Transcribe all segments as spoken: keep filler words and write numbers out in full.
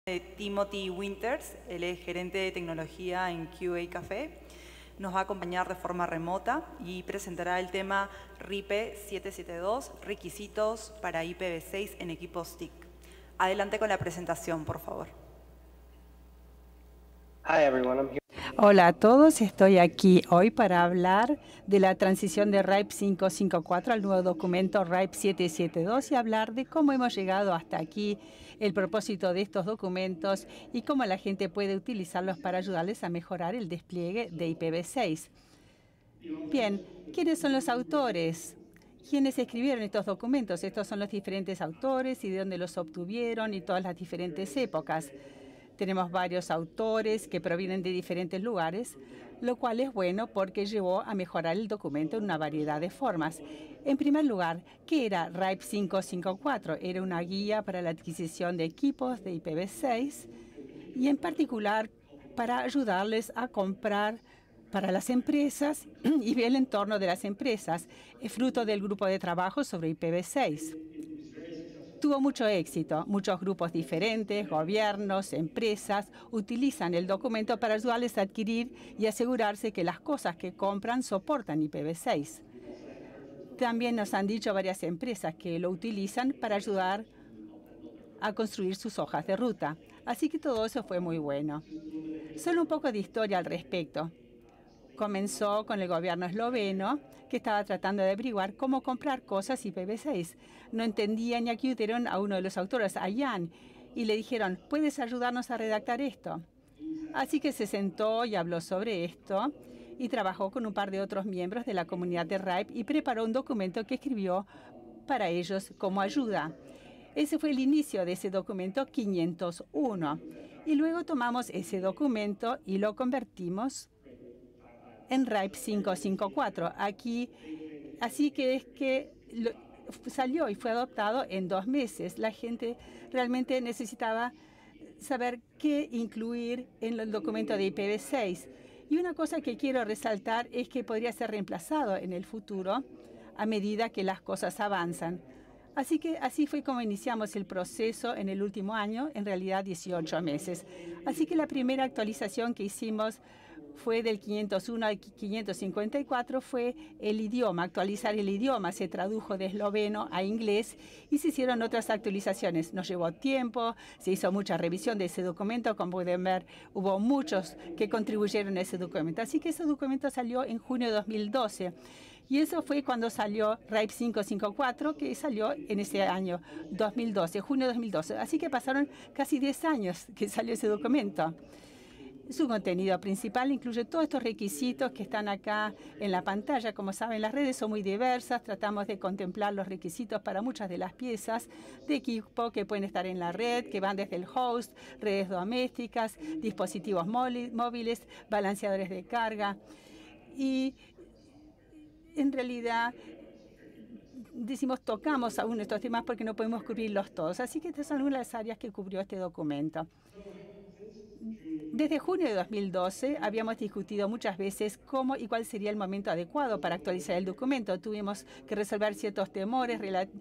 Timothy Winters, él es gerente de tecnología en Q A Café. Nos va a acompañar de forma remota y presentará el tema R I P setecientos setenta y dos, requisitos para I P v seis en equipos T I C. Adelante con la presentación, por favor. Hi everyone, I'm here. Hola a todos, estoy aquí hoy para hablar de la transición de R I P quinientos cincuenta y cuatro al nuevo documento R I P setecientos setenta y dos y hablar de cómo hemos llegado hasta aquí, el propósito de estos documentos y cómo la gente puede utilizarlos para ayudarles a mejorar el despliegue de I P v seis. Bien, ¿quiénes son los autores? ¿Quiénes escribieron estos documentos? Estos son los diferentes autores y de dónde los obtuvieron y todas las diferentes épocas. Tenemos varios autores que provienen de diferentes lugares, lo cual es bueno porque llevó a mejorar el documento en una variedad de formas. En primer lugar, ¿qué era R I P quinientos cincuenta y cuatro? Era una guía para la adquisición de equipos de I P v seis y en particular para ayudarles a comprar para las empresas y el entorno de las empresas. Es fruto del grupo de trabajo sobre I P v seis. Tuvo mucho éxito. Muchos grupos diferentes, gobiernos, empresas, utilizan el documento para ayudarles a adquirir y asegurarse que las cosas que compran soportan I P v seis. También nos han dicho varias empresas que lo utilizan para ayudar a construir sus hojas de ruta. Así que todo eso fue muy bueno. Solo un poco de historia al respecto. Comenzó con el gobierno esloveno, que estaba tratando de averiguar cómo comprar cosas I P v seis. No entendían y acudieron a uno de los autores, a Jan, y le dijeron, ¿puedes ayudarnos a redactar esto? Así que se sentó y habló sobre esto y trabajó con un par de otros miembros de la comunidad de R I P y preparó un documento que escribió para ellos como ayuda. Ese fue el inicio de ese documento quinientos uno. Y luego tomamos ese documento y lo convertimos en R I P quinientos cincuenta y cuatro. Aquí, así que es que lo, salió y fue adoptado en dos meses. La gente realmente necesitaba saber qué incluir en el documento de I P v seis. Y una cosa que quiero resaltar es que podría ser reemplazado en el futuro a medida que las cosas avanzan. Así que así fue como iniciamos el proceso en el último año, en realidad dieciocho meses. Así que la primera actualización que hicimos fue del quinientos uno al quinientos cincuenta y cuatro, fue el idioma, actualizar el idioma. Se tradujo de esloveno a inglés y se hicieron otras actualizaciones. Nos llevó tiempo, se hizo mucha revisión de ese documento. Como pueden ver, hubo muchos que contribuyeron a ese documento. Así que ese documento salió en junio de dos mil doce. Y eso fue cuando salió R I P quinientos cincuenta y cuatro, que salió en ese año, dos mil doce, junio de dos mil doce. Así que pasaron casi diez años que salió ese documento. Su contenido principal incluye todos estos requisitos que están acá en la pantalla. Como saben, las redes son muy diversas. Tratamos de contemplar los requisitos para muchas de las piezas de equipo que pueden estar en la red, que van desde el host, redes domésticas, dispositivos móviles, balanceadores de carga. Y en realidad decimos, tocamos algunos de estos temas porque no podemos cubrirlos todos. Así que estas son algunas de las áreas que cubrió este documento. Desde junio de dos mil doce habíamos discutido muchas veces cómo y cuál sería el momento adecuado para actualizar el documento. Tuvimos que resolver ciertos temores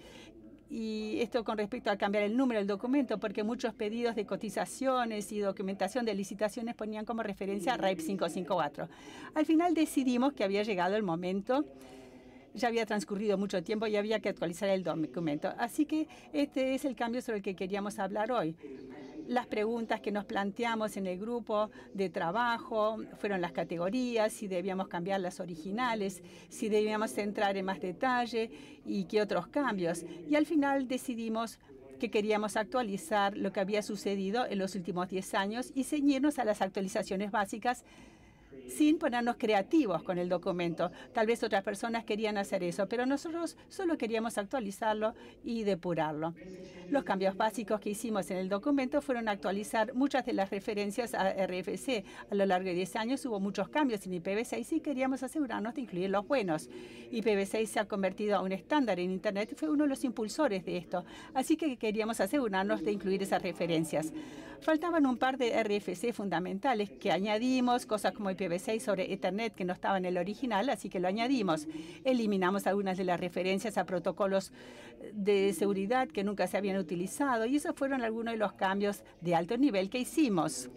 y esto con respecto a cambiar el número del documento, porque muchos pedidos de cotizaciones y documentación de licitaciones ponían como referencia a R I P quinientos cincuenta y cuatro. Al final decidimos que había llegado el momento. Ya había transcurrido mucho tiempo y había que actualizar el documento. Así que este es el cambio sobre el que queríamos hablar hoy. Las preguntas que nos planteamos en el grupo de trabajo fueron las categorías, si debíamos cambiar las originales, si debíamos entrar en más detalle y qué otros cambios. Y al final decidimos que queríamos actualizar lo que había sucedido en los últimos diez años y ceñirnos a las actualizaciones básicas sin ponernos creativos con el documento. Tal vez otras personas querían hacer eso, pero nosotros solo queríamos actualizarlo y depurarlo. Los cambios básicos que hicimos en el documento fueron actualizar muchas de las referencias a R F C. A lo largo de diez años hubo muchos cambios en I P v seis y queríamos asegurarnos de incluir los buenos. I P v seis se ha convertido a un estándar en Internet y fue uno de los impulsores de esto. Así que queríamos asegurarnos de incluir esas referencias. Faltaban un par de R F C fundamentales que añadimos, cosas como I P v V seis sobre Ethernet que no estaba en el original, así que lo añadimos. Eliminamos algunas de las referencias a protocolos de seguridad que nunca se habían utilizado y esos fueron algunos de los cambios de alto nivel que hicimos.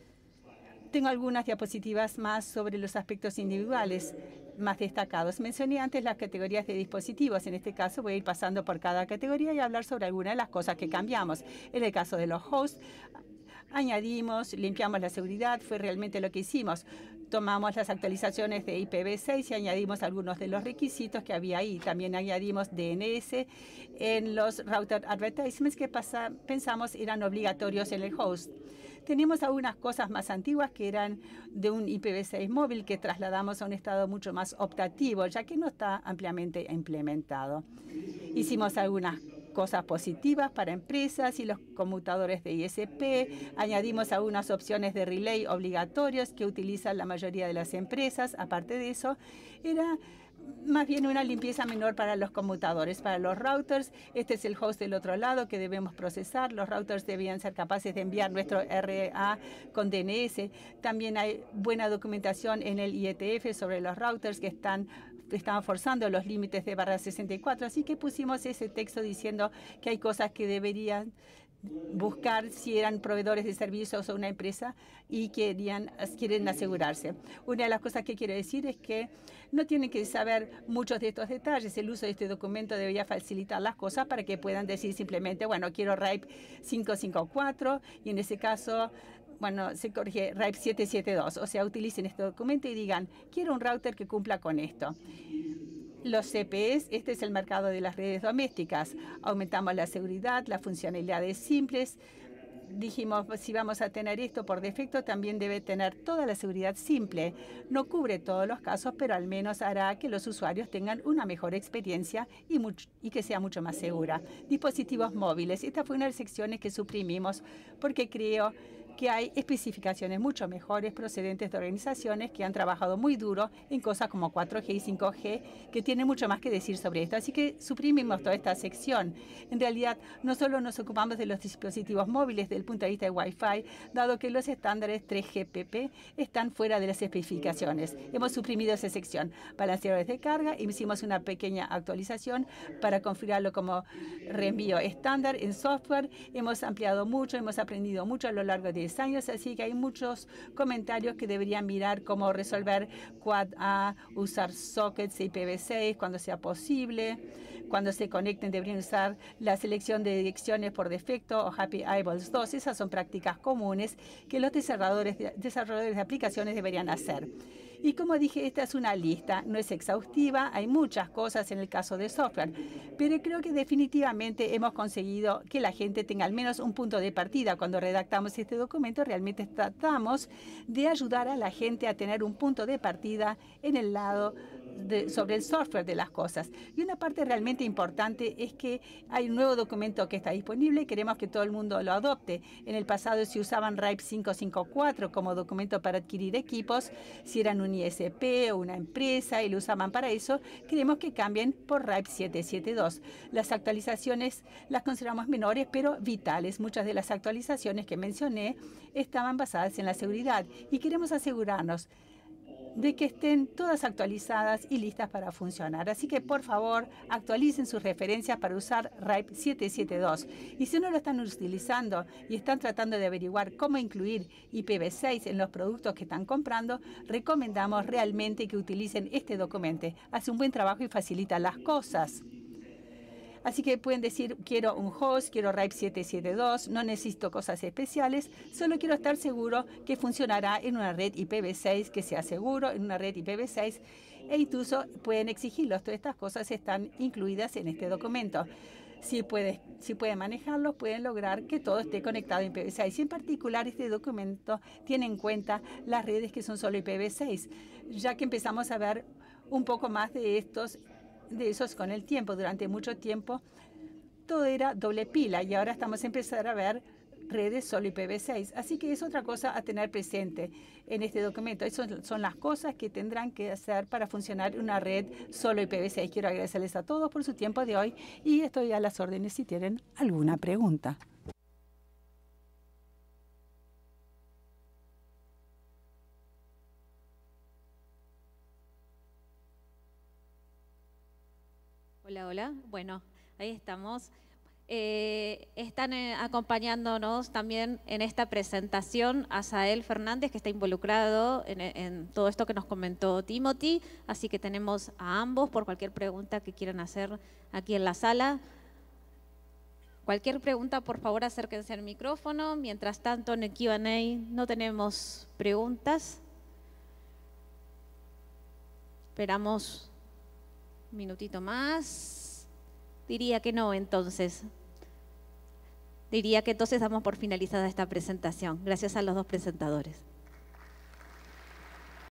Tengo algunas diapositivas más sobre los aspectos individuales más destacados. Mencioné antes las categorías de dispositivos. En este caso voy a ir pasando por cada categoría y hablar sobre algunas de las cosas que cambiamos. En el caso de los hosts, añadimos, limpiamos la seguridad, fue realmente lo que hicimos. Tomamos las actualizaciones de I P v seis y añadimos algunos de los requisitos que había ahí. También añadimos D N S en los router advertisements que pasa, pensamos eran obligatorios en el host. Teníamos algunas cosas más antiguas que eran de un I P v seis móvil que trasladamos a un estado mucho más optativo, ya que no está ampliamente implementado. Hicimos algunas cosas positivas para empresas y los conmutadores de I S P. Añadimos algunas opciones de relay obligatorios que utilizan la mayoría de las empresas. Aparte de eso, era más bien una limpieza menor para los conmutadores, para los routers. Este es el host del otro lado que debemos procesar. Los routers debían ser capaces de enviar nuestro R A con D N S. También hay buena documentación en el I E T F sobre los routers que están estaban forzando los límites de barra sesenta y cuatro, así que pusimos ese texto diciendo que hay cosas que deberían buscar si eran proveedores de servicios o una empresa y querían, quieren asegurarse. Una de las cosas que quiero decir es que no tienen que saber muchos de estos detalles. El uso de este documento debería facilitar las cosas para que puedan decir simplemente, bueno, quiero RIPE cinco cinco cuatro y en ese caso, bueno, se corrige RIPE siete siete dos. O sea, utilicen este documento y digan, quiero un router que cumpla con esto. Los C P Es, este es el mercado de las redes domésticas. Aumentamos la seguridad, las funcionalidades simples. Dijimos, si vamos a tener esto por defecto, también debe tener toda la seguridad simple. No cubre todos los casos, pero al menos hará que los usuarios tengan una mejor experiencia y, mucho, y que sea mucho más segura. Dispositivos móviles. Esta fue una de las secciones que suprimimos porque creo que hay especificaciones mucho mejores procedentes de organizaciones que han trabajado muy duro en cosas como cuatro G y cinco G, que tienen mucho más que decir sobre esto. Así que suprimimos toda esta sección. En realidad, no solo nos ocupamos de los dispositivos móviles desde el punto de vista de Wi-Fi, dado que los estándares tres G P P están fuera de las especificaciones. Hemos suprimido esa sección. Balanceadores de carga, hicimos una pequeña actualización para configurarlo como reenvío estándar en software. Hemos ampliado mucho, hemos aprendido mucho a lo largo de años, así que hay muchos comentarios que deberían mirar cómo resolver Quad A, usar sockets I P v seis cuando sea posible. Cuando se conecten deberían usar la selección de direcciones por defecto o Happy Eyeballs dos. Esas son prácticas comunes que los desarrolladores de, desarrolladores de aplicaciones deberían hacer. Y como dije, esta es una lista, no es exhaustiva, hay muchas cosas en el caso de software, pero creo que definitivamente hemos conseguido que la gente tenga al menos un punto de partida. Cuando redactamos este documento, realmente tratamos de ayudar a la gente a tener un punto de partida en el lado de, sobre el software de las cosas. Y una parte realmente importante es que hay un nuevo documento que está disponible y queremos que todo el mundo lo adopte. En el pasado se usaban RIPE cinco cinco cuatro como documento para adquirir equipos, si eran un I S P o una empresa y lo usaban para eso. Queremos que cambien por RIPE siete siete dos. Las actualizaciones las consideramos menores, pero vitales. Muchas de las actualizaciones que mencioné estaban basadas en la seguridad y queremos asegurarnos de que estén todas actualizadas y listas para funcionar. Así que, por favor, actualicen sus referencias para usar RIPE siete siete dos. Y si no lo están utilizando y están tratando de averiguar cómo incluir I P v seis en los productos que están comprando, recomendamos realmente que utilicen este documento. Hace un buen trabajo y facilita las cosas. Así que pueden decir, quiero un host, quiero RIPE siete siete dos, no necesito cosas especiales, solo quiero estar seguro que funcionará en una red I P v seis, que sea seguro en una red I P v seis, e incluso pueden exigirlos. Todas estas cosas están incluidas en este documento. Si, puede, si pueden manejarlos, pueden lograr que todo esté conectado en I P v seis. Y en particular, este documento tiene en cuenta las redes que son solo I P v seis, ya que empezamos a ver un poco más de estos de esos con el tiempo. Durante mucho tiempo todo era doble pila y ahora estamos a empezar a ver redes solo I P v seis. Así que es otra cosa a tener presente en este documento. Esas son las cosas que tendrán que hacer para funcionar una red solo I P v seis. Quiero agradecerles a todos por su tiempo de hoy y estoy a las órdenes si tienen alguna pregunta. Hola, hola. Bueno, ahí estamos. Eh, están eh, acompañándonos también en esta presentación Asael Fernández, que está involucrado en, en todo esto que nos comentó Timothy, así que tenemos a ambos por cualquier pregunta que quieran hacer aquí en la sala. Cualquier pregunta, por favor, acérquense al micrófono. Mientras tanto, en el Q and A no tenemos preguntas. Esperamos un minutito más. Diría que no, entonces. Diría que entonces damos por finalizada esta presentación. Gracias a los dos presentadores.